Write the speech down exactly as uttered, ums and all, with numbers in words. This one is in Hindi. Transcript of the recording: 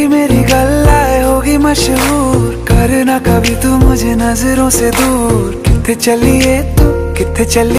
तेरी मेरी गल्लाए होगी मशहूर, करना कभी तू मुझे नजरों से दूर। किथे चलिए तू किथे चली